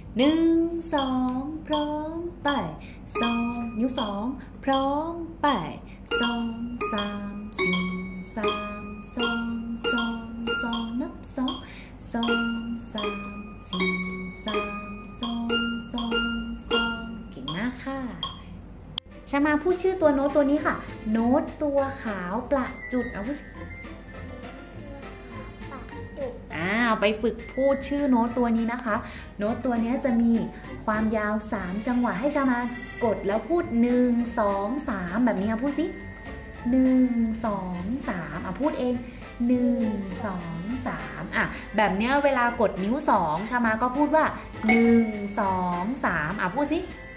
หนึ่งสองพร้อมไปสองนิ้วสองพร้อมไปสองสามสี่สามสองสองสองนับสองสองสามสี่สามสองสองสองเก่งมากค่ะชามาพูดชื่อตัวโน้ตตัวนี้ค่ะโน้ตตัวขาวประจุดเอาพูดไปฝึกพูดชื่อโน้ตตัวนี้นะคะโน้ตตัวนี้จะมีความยาว3จังหวะให้ชามากดแล้วพูด1 2 3แบบนี้พูดสิ1 2 3พูดเอง1 2 3แบบนี้เวลากดนิ้ว2ชามาก็พูดว่า1 2 3พูดสิ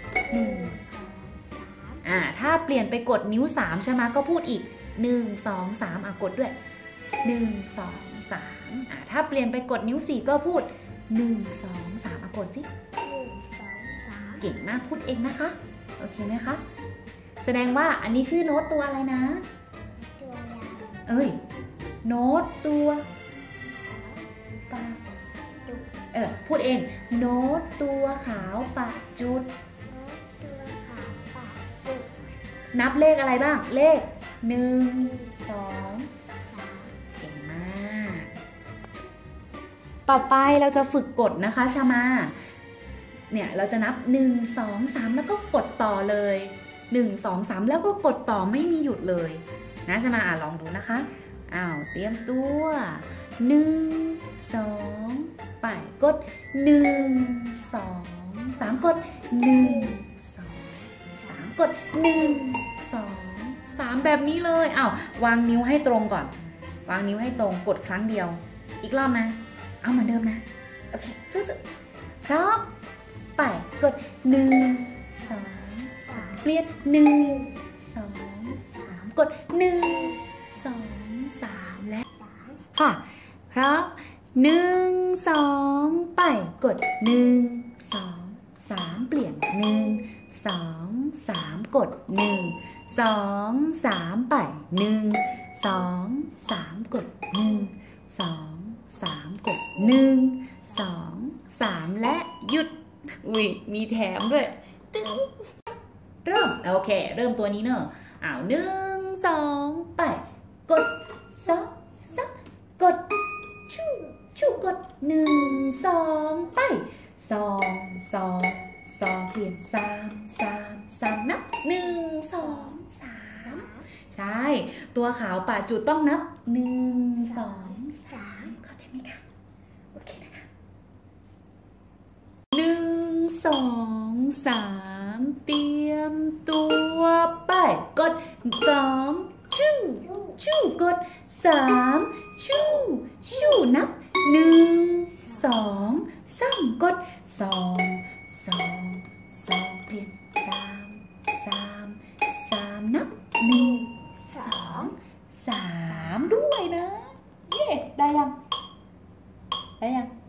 1ถ้าเปลี่ยนไปกดนิ้ว3ชามาก็พูดอีก1 2 3กดด้วย1 2 3ถ้าเปลี่ยนไปกดนิ้ว4ก็พูด1 2 3กดสิ1 2 3เก่งมากพูดเองนะคะโอเคไหมคะแสดงว่าอันนี้ชื่อโน้ตตัวอะไรนะตัวยาวโน้ตตัวปะจุดพูดเองโน้ตตัวขาวปะจุดตัวขาวปะจุดนับเลขอะไรบ้างเลข1 2 3เก่งมากต่อไปเราจะฝึกกดนะคะชามาเนี่ยเราจะนับ1 2 3แล้วก็กดต่อเลย1 2 3แล้วก็กดต่อไม่มีหยุดเลยนะชามาลองดูนะคะเตรียมตัว1 2ไปกด1 2 3กด1 2 3กด1 2 3แบบนี้เลยวางนิ้วให้ตรงก่อนวางนิ้วให้ตรงกดครั้งเดียวอีกรอบนะเอาเหมือนเดิมนะโอเคสู้ๆพร้อมไปกด1 2 3เปลี่ยน1 2 3กด1 2 3และค่ะพร้อม1 2ไปกด1 2 3เปลี่ยน1 2 3กด1 2 3ไป1 2 3กด1 2 3กด1 2 3และหยุดมีแถมด้วยตึ้งเริ่มโอเคเริ่มตัวนี้เนอะ1 2ไปกด2 3กดชูกด1 2ไป2 2 2เปลี่ยน3 นับ1 2 3ใช่ตัวขาวป่าจุดต้องนับ1 2 3เข้าใจไหมคะโอเคนะคะ1 2 3เตรียมตัวไปกด2ชูกด3ชูนับ1 2 3กด2 เปลี่ยน3 นับ1 2 3ด้วยนะเย้ได้ยัง